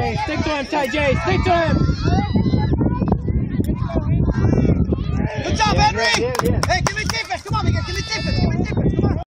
Jay. Stick to him, Ty Jay. Stick to him. Good job, Henry. Hey, give me tippers. Come on, Miguel. Give me tippers.